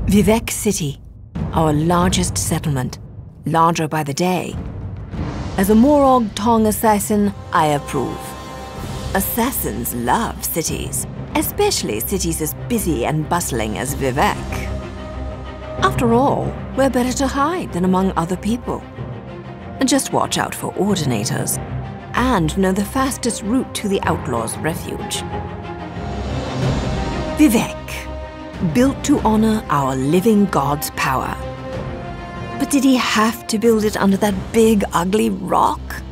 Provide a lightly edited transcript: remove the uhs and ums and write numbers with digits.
Vivec City, our largest settlement, larger by the day. As a Morag Tong assassin, I approve. Assassins love cities, especially cities as busy and bustling as Vivec. After all, where better to hide than among other people? Just watch out for ordinators, and know the fastest route to the Outlaw's refuge. Vivec, built to honor our living god's power. But did he have to build it under that big, ugly rock?